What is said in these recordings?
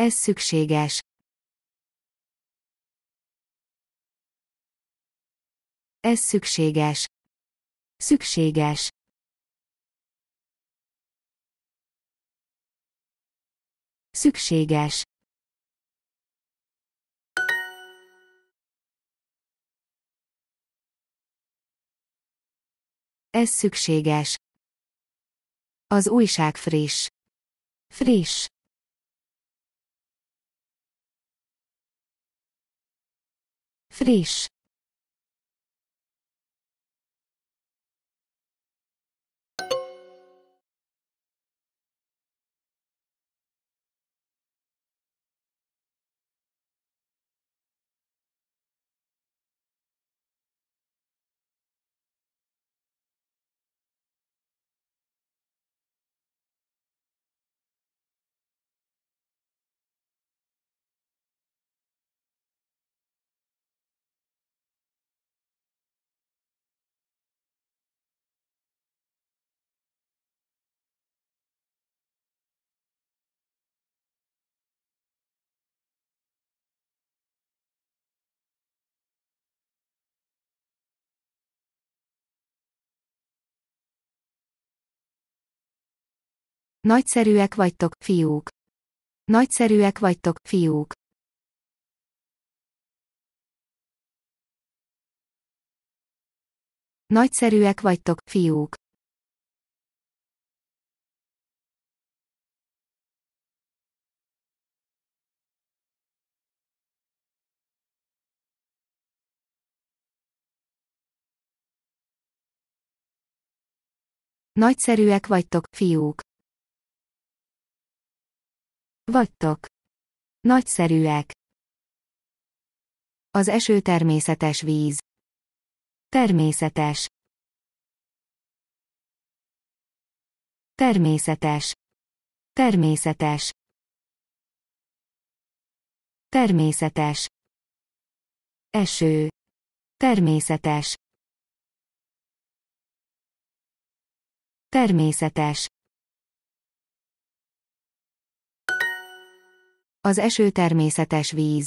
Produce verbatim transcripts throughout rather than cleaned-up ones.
Ez szükséges. Ez szükséges. Szükséges. Szükséges. Ez szükséges. Az újság friss. Friss. Friss. Nagyszerűek vagytok, fiúk. Nagyszerűek vagytok, fiúk. Nagyszerűek vagytok, fiúk. Nagyszerűek vagytok, fiúk. Vagytok. Nagyszerűek. Az eső természetes víz. Természetes. Természetes. Természetes. Természetes. Eső. Természetes. Természetes. Az eső természetes víz.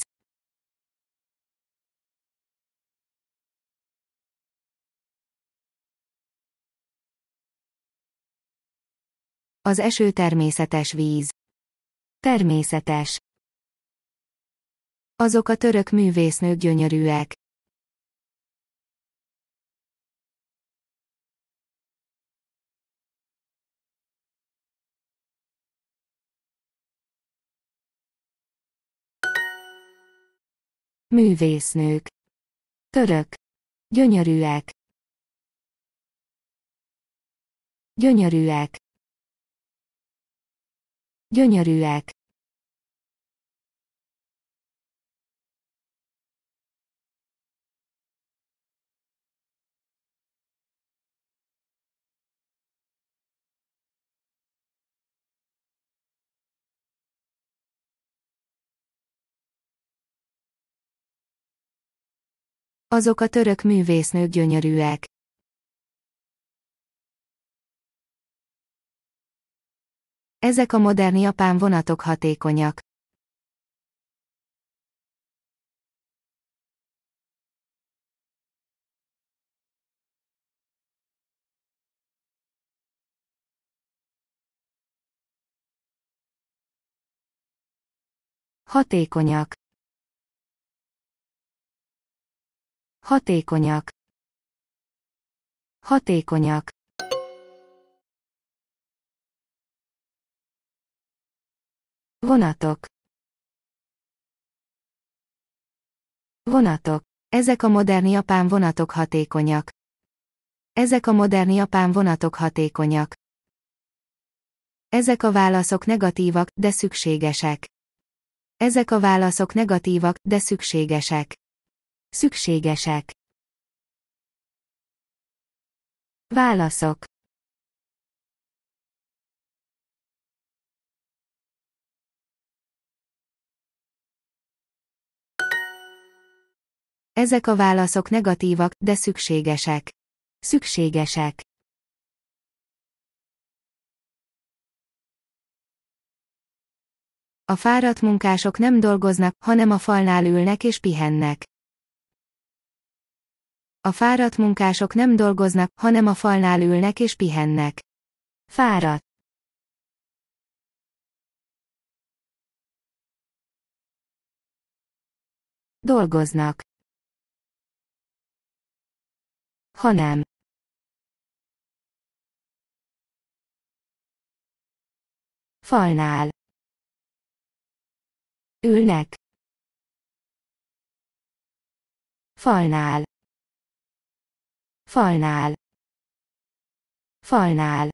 Az eső természetes víz. Természetes. Azok a török művésznők gyönyörűek. Művésznők. Török. Gyönyörűek. Gyönyörűek. Gyönyörűek. Azok a török művésznők gyönyörűek. Ezek a modern japán vonatok hatékonyak. Hatékonyak. Hatékonyak. Hatékonyak. Vonatok. Vonatok. Ezek a modern japán vonatok hatékonyak. Ezek a modern japán vonatok hatékonyak. Ezek a válaszok negatívak, de szükségesek. Ezek a válaszok negatívak, de szükségesek. Szükségesek. Válaszok. Ezek a válaszok negatívak, de szükségesek. Szükségesek. A fáradt munkások nem dolgoznak, hanem a falnál ülnek és pihennek. A fáradt munkások nem dolgoznak, hanem a falnál ülnek és pihennek. Fáradt. Dolgoznak. Hanem. Falnál. Ülnek. Falnál. Falnál. Falnál.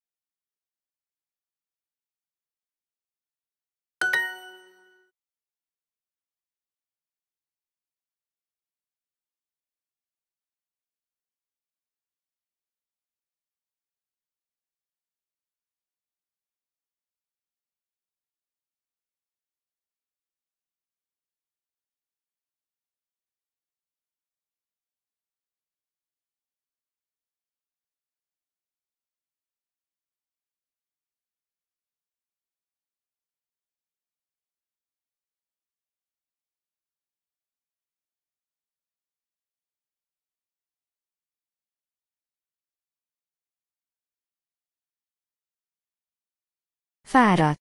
Fáradt.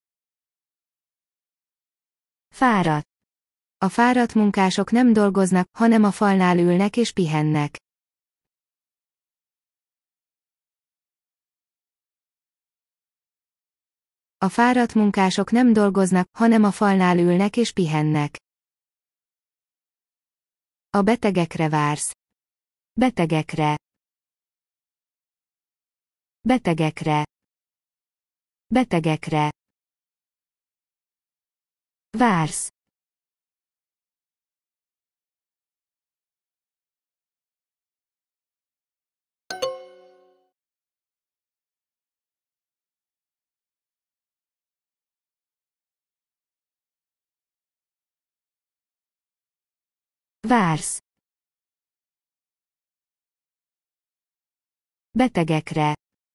Fáradt. A fáradt munkások nem dolgoznak, hanem a falnál ülnek és pihennek. A fáradt munkások nem dolgoznak, hanem a falnál ülnek és pihennek. A betegekre vársz. Betegekre. Betegekre. Betegekre. Vársz. Vársz. Betegekre.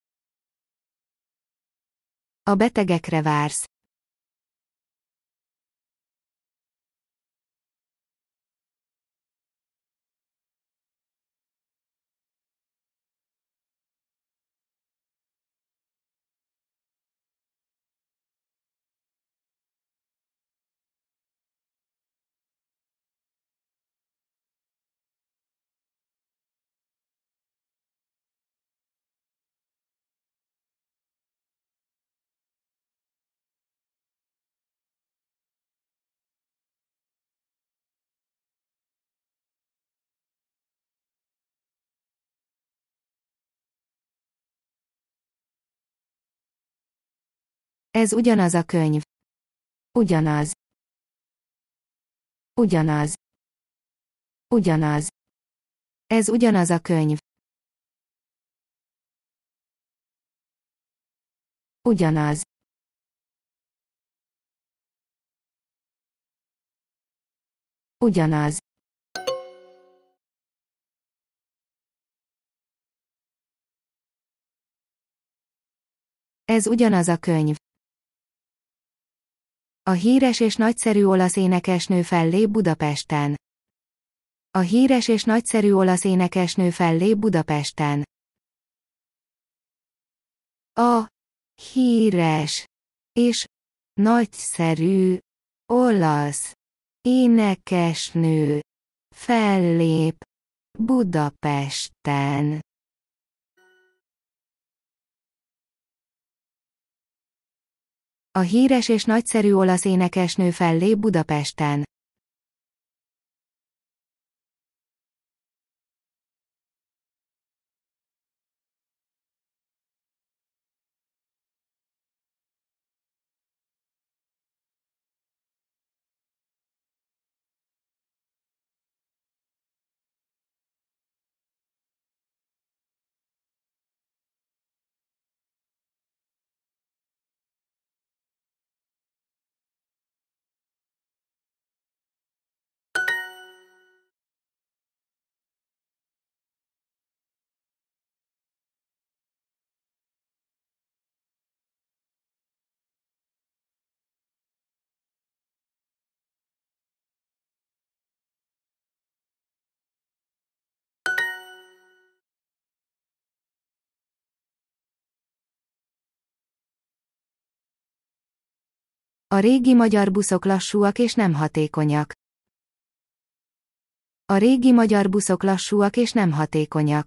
A betegekre vársz. Ez ugyanaz a könyv. Ugyanaz. Ugyanaz. Ugyanaz. Ez ugyanaz a könyv. Ugyanaz. Ugyanaz. Ez ugyanaz a könyv. A híres és nagyszerű olasz énekesnő fellép Budapesten. A híres és nagyszerű olasz énekesnő fellép Budapesten. A híres és nagyszerű olasz énekesnő fellép Budapesten. A híres és nagyszerű olasz énekesnő fellép Budapesten. A régi magyar buszok lassúak és nem hatékonyak. A régi magyar buszok lassúak és nem hatékonyak.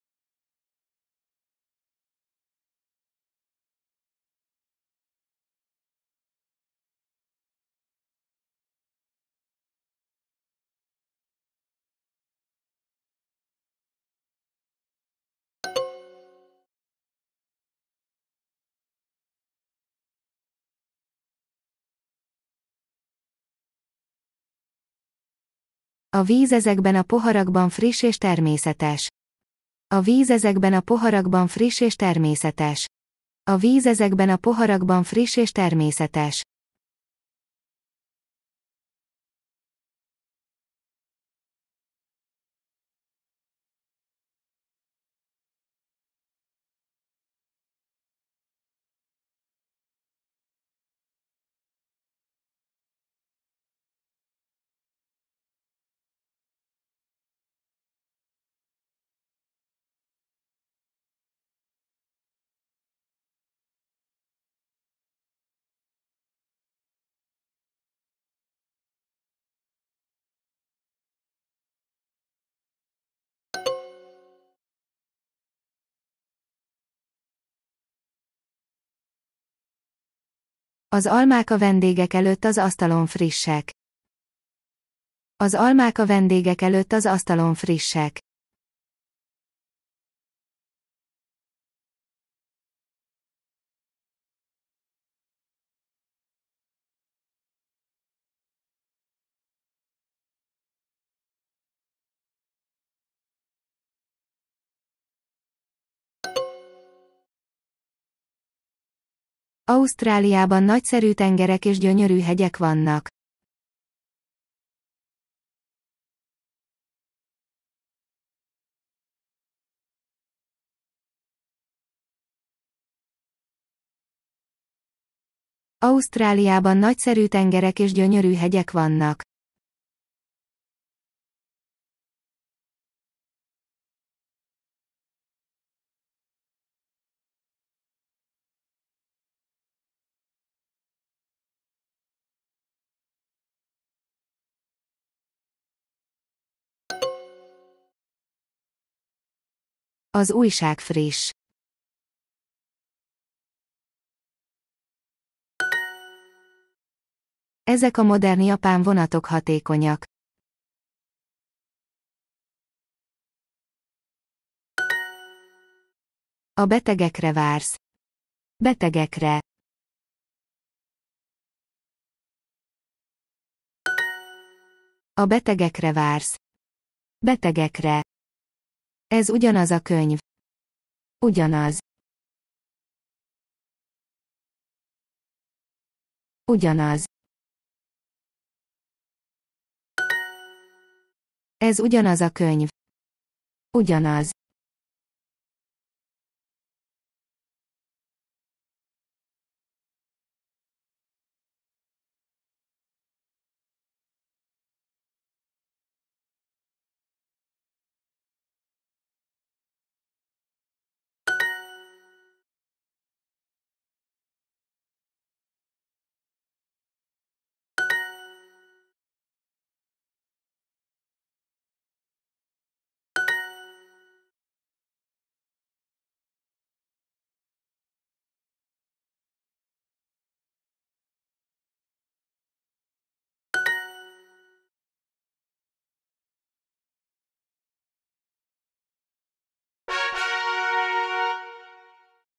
A víz ezekben a poharakban friss és természetes. A víz ezekben a poharakban friss és természetes. A víz ezekben a poharakban friss és természetes. Az almák a vendégek előtt az asztalon frissek. Az almák a vendégek előtt az asztalon frissek. Ausztráliában nagyszerű tengerek és gyönyörű hegyek vannak. Ausztráliában nagyszerű tengerek és gyönyörű hegyek vannak. Az újság friss. Ezek a modern japán vonatok hatékonyak. A betegekre vársz. Betegekre. A betegekre vársz. Betegekre. Ez ugyanaz a könyv. Ugyanaz. Ugyanaz. Ez ugyanaz a könyv. Ugyanaz.